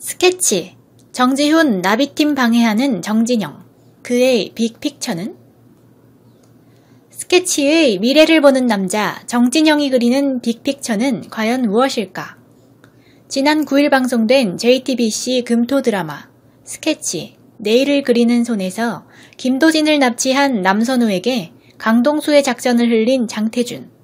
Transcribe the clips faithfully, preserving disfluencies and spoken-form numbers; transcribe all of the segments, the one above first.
스케치, 정지훈 나비팀 방해하는 정진영, 그의 빅픽처는? 스케치의 미래를 보는 남자 정진영이 그리는 빅픽처는 과연 무엇일까? 지난 구일 방송된 제이티비씨 금토 드라마 스케치, 내일을 그리는 손에서 김도진을 납치한 남선우에게 강동수의 작전을 흘린 장태준.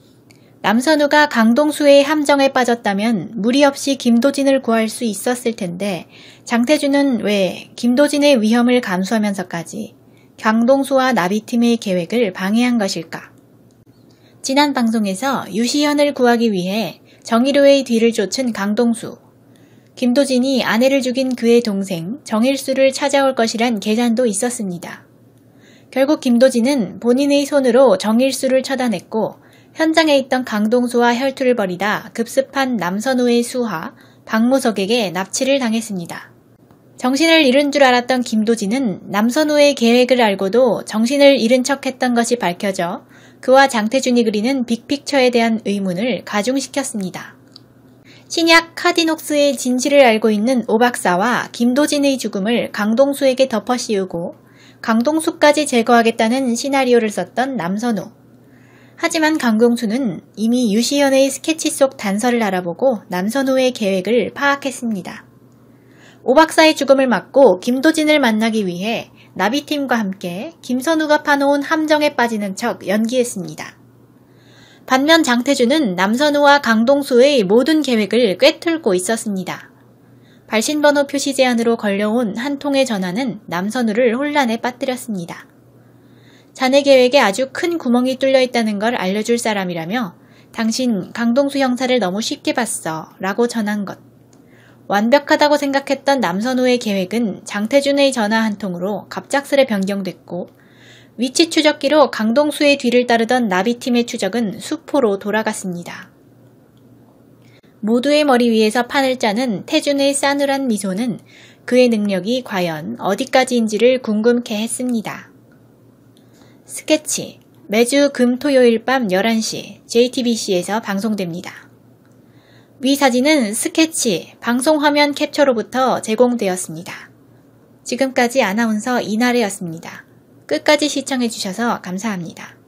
남선우가 강동수의 함정에 빠졌다면 무리 없이 김도진을 구할 수 있었을 텐데 장태준은 왜 김도진의 위험을 감수하면서까지 강동수와 나비팀의 계획을 방해한 것일까? 지난 방송에서 유시현을 구하기 위해 정일호의 뒤를 쫓은 강동수. 김도진이 아내를 죽인 그의 동생 정일수를 찾아올 것이란 계산도 있었습니다. 결국 김도진은 본인의 손으로 정일수를 처단했고 현장에 있던 강동수와 혈투를 벌이다 급습한 남선우의 수하 박무석에게 납치를 당했습니다. 정신을 잃은 줄 알았던 김도진은 남선우의 계획을 알고도 정신을 잃은 척했던 것이 밝혀져 그와 장태준이 그리는 빅픽처에 대한 의문을 가중시켰습니다. 신약 카디녹스의 진실을 알고 있는 오 박사와 김도진의 죽음을 강동수에게 덮어씌우고 강동수까지 제거하겠다는 시나리오를 썼던 남선우. 하지만 강동수는 이미 유시현의 스케치 속 단서를 알아보고 남선우의 계획을 파악했습니다. 오 박사의 죽음을 막고 김도진을 만나기 위해 나비팀과 함께 김선우가 파놓은 함정에 빠지는 척 연기했습니다. 반면 장태준은 남선우와 강동수의 모든 계획을 꿰뚫고 있었습니다. 발신번호 표시 제한으로 걸려온 한 통의 전화는 남선우를 혼란에 빠뜨렸습니다. 자네 계획에 아주 큰 구멍이 뚫려 있다는 걸 알려줄 사람이라며 당신 강동수 형사를 너무 쉽게 봤어 라고 전한 것. 완벽하다고 생각했던 남선우의 계획은 장태준의 전화 한 통으로 갑작스레 변경됐고 위치 추적기로 강동수의 뒤를 따르던 나비팀의 추적은 수포로 돌아갔습니다. 모두의 머리 위에서 판을 짜는 태준의 싸늘한 미소는 그의 능력이 과연 어디까지인지를 궁금케 했습니다. 스케치, 매주 금 토요일 밤 열한 시 제이티비씨에서 방송됩니다. 위 사진은 스케치, 방송화면 캡처로부터 제공되었습니다. 지금까지 아나운서 이나래였습니다. 끝까지 시청해주셔서 감사합니다.